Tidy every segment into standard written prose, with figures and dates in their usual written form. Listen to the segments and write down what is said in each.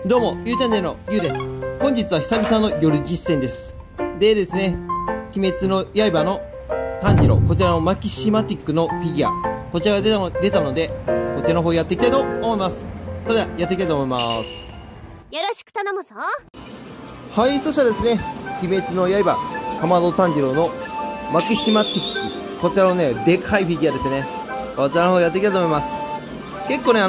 どうも、ゆうチャンネルのゆうです。本日は久々の夜実践です。でですね、鬼滅の刃の炭治郎、こちらのマキシマティックのフィギュア、こちらが出たので、こちらの方やっていきたいと思います。それではやっていきたいと思います。 よろしく頼むぞ。 はい、そしたらですね、鬼滅の刃、かまど炭治郎のマキシマティック、こちらのね、でかいフィギュアですね。こちらの方やっていきたいと思います。結構ね、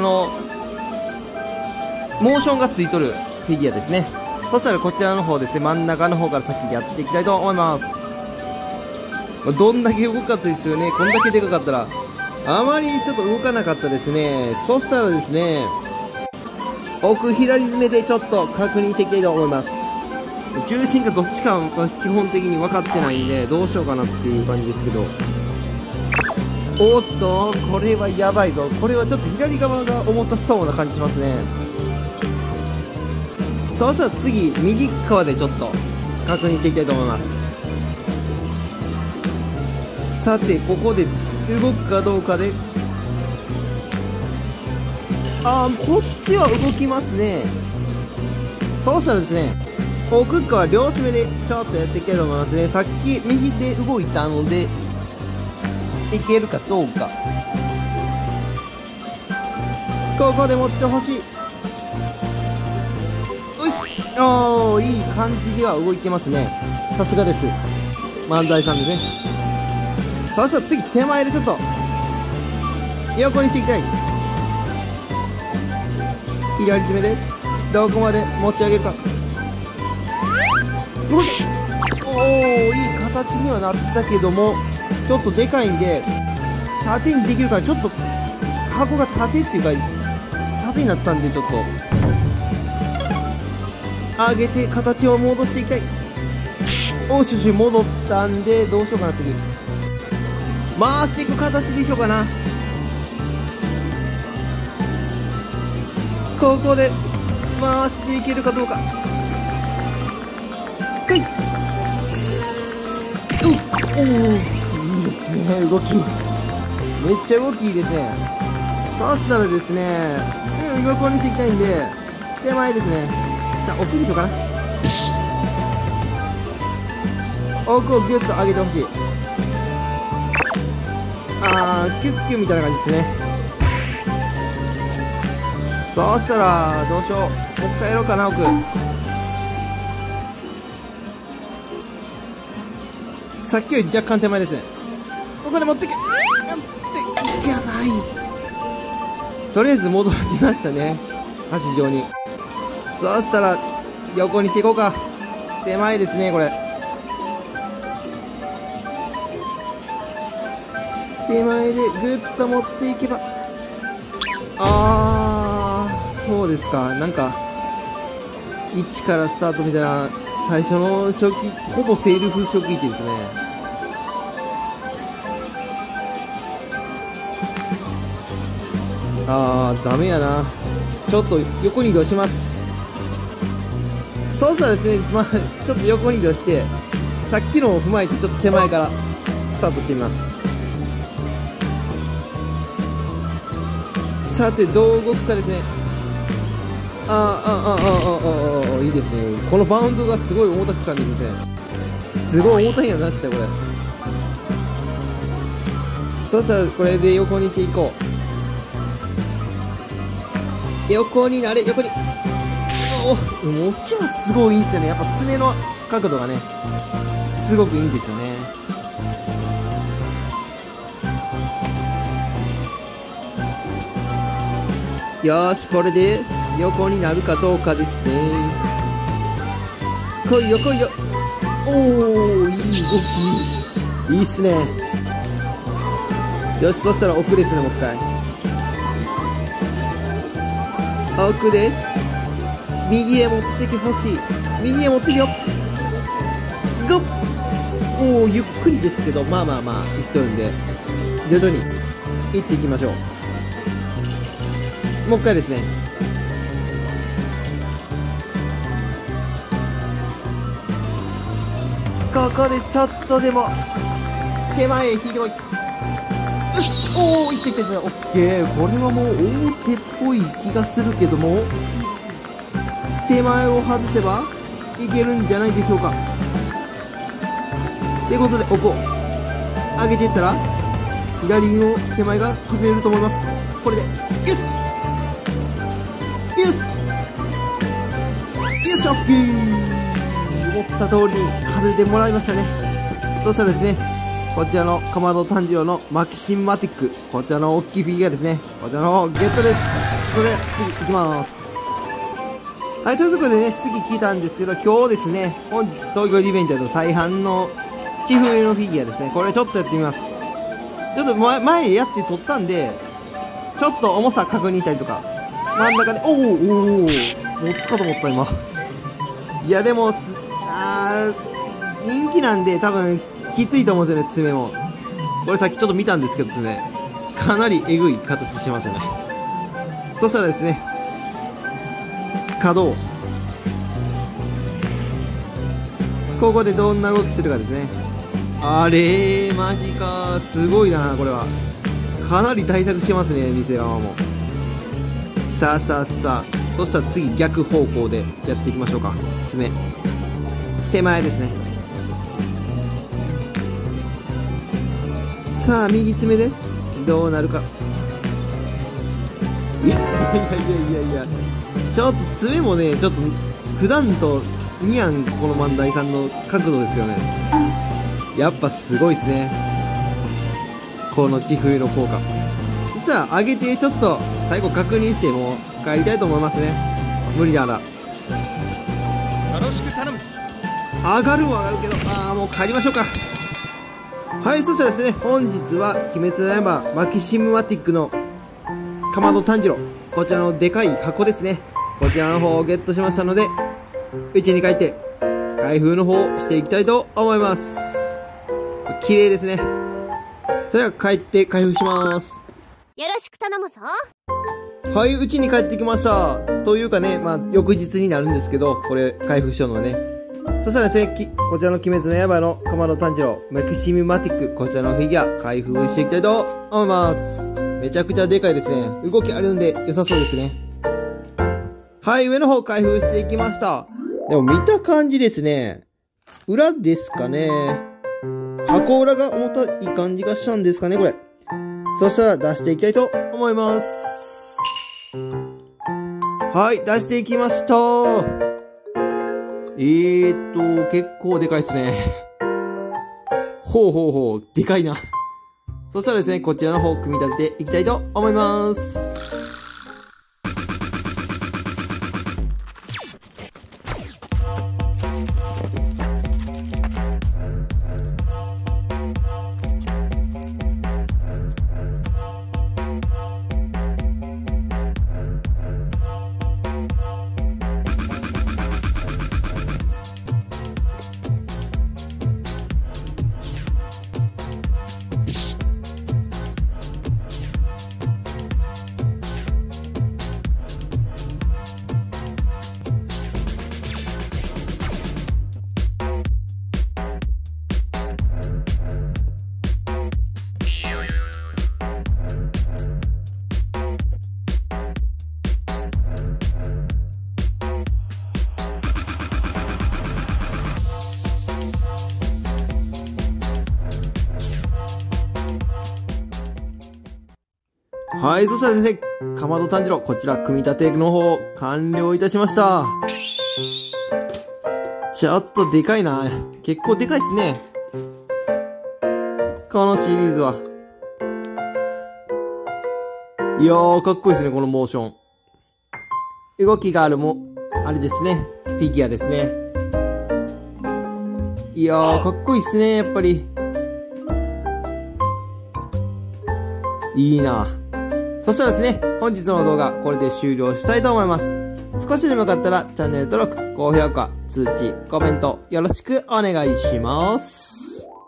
モーションがついとるフィギュアですね。そしたらこちらの方ですね、真ん中の方から先やっていきたいと思います。どんだけ動くかったですよね。こんだけでかかったらあまりちょっと動かなかったですね。そしたらですね、奥左目でちょっと確認していきたいと思います。重心がどっちかは基本的に分かってないんで、どうしようかなっていう感じですけど、おっと、これはやばいぞ。これはちょっと左側が重たそうな感じしますね。そしたら次、右側でちょっと確認していきたいと思います。さて、ここで動くかどうかで、こっちは動きますね。そうしたらですね、奥側両爪でちょっとやっていきたいと思いますね。さっき右手動いたので、いけるかどうか。ここで持ってほしい。いい感じでは動いてますね。さすがです。万代さんですね。そしたら次、手前でちょっと横にしていきたい。左爪でどこまで持ち上げるか。いい形にはなったけども、ちょっとでかいんで縦にできるから、ちょっと箱が縦っていうか縦になったんで、ちょっと上げて形を戻していきたい。戻ったんで、どうしようかな。次回していく形でしようかな。ここで回していけるかどうか。いいですね、動きめっちゃ動きいいですね。そしたらですね、横にしていきたいんで、手前ですね。奥にしようかな。奥をギュッと上げてほしい。キュッキュみたいな感じですね。そうしたらどうしよう、もう一回やろうかな。奥さっきより若干手前ですね。ここで持ってけ、やばい。とりあえず戻りましたね、橋上に。そうしたら横にしていこうか。手前ですね、これ。手前でぐっと持っていけば、そうですか。なんか1からスタートみたいな、最初の初期ほぼセルフ初期ですね。ダメやな。ちょっと横に移動します。そうしたらですね、ちょっと横に移動して、さっきのを踏まえてちょっと手前からスタートしてみます。さて、どう動くかですね。いいですね。このバウンドがすごい重たく感じるんですね。すごい重たいよな、これ。そしたらこれで横にしていこう。横になれ、横に。持ちはすごいいいんですよね。やっぱ爪の角度がね、すごくいいんですよね。よーし、これで横になるかどうかですね。来いよ来いよ。いい動き、いいっすね。よし、そしたら奥ですね。もう一回奥で右へ持ってきてほしい。右へ持ってきよ。ゴッ。ゆっくりですけど、いっとるんで、徐々にいっていきましょう。もう一回ですね。ここでちょっとでも手前へ引いてこい。よし、いったいったいった。オッケー。これはもう大手っぽい気がするけども、 手前を外せばいけるんじゃないでしょうか。ということで、ここ上げていったら左の手前が外れると思います。これでよしよしよし、オッケー。思った通りに外れてもらいましたね。そしたらですね、こちらのかまど炭治郎のマキシンマティック、こちらの大きいフィギュアですね、こちらの方ゲットです。それで次行きます。はい、ということでね、次来たんですけど、今日ですね、本日東京リベンジャーと再販のチフのフィギュアですね、これちょっとやってみます。ちょっと前やって撮ったんで、ちょっと重さ確認したりとか、真ん中で、持つかと思った今。いやでも、人気なんで多分きついと思うんですよね、爪も。これさっきちょっと見たんですけど、爪かなりえぐい形してましたね。そしたらですね、角をここでどんな動きするかですね。あれー、マジか、すごいな、これはかなり大作してますね、店側も。さあさあさあ、そしたら次逆方向でやっていきましょうか。爪手前ですね。さあ右爪でどうなるか。いやちょっと爪もね、ちょっと普段と似やん、この万代さんの角度ですよね。やっぱすごいですね、この地冬の効果。そしたら上げてちょっと最後確認してもう帰りたいと思いますね。無理ならよろしく頼む。上がるも上がるけど、もう帰りましょうか。はい、そしたらですね、本日は鬼滅の刃マキシムマティックのかまど炭治郎、こちらのでかい箱ですね、こちらの方をゲットしましたので、家に帰って開封の方をしていきたいと思います。綺麗ですね。それでは帰って開封します。 よろしく頼むぞ。 はい、家に帰ってきました。というかね、翌日になるんですけど、これ開封したのはね。そしたらですね、こちらの鬼滅の刃のかまど炭治郎マキシムマティック、こちらのフィギュア開封していきたいと思います。めちゃくちゃでかいですね。動きあるんで良さそうですね。はい、上の方開封していきました。でも見た感じですね、裏ですかね。箱裏が重たい感じがしたんですかね、これ。そしたら出していきたいと思います。はい、出していきました。結構でかいっすね。ほう、でかいな。そしたらですね、こちらの方組み立てていきたいと思います。はい、そしたらですね、かまど炭治郎、こちら組み立ての方完了いたしました。ちょっとでかいな。結構でかいですね、このシリーズは。いやー、かっこいいですね、このモーション。動きがあるあれですね、フィギュアですね。いやー、かっこいいっすね、やっぱり。いいな。そしたらですね、本日の動画、これで終了したいと思います。少しでもよかったら、チャンネル登録、高評価、通知、コメント、よろしくお願いします。